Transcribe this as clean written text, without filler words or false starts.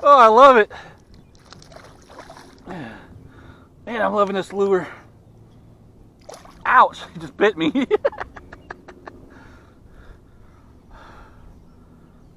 Oh, I love it. Man, I'm loving this lure. Ouch, it just bit me.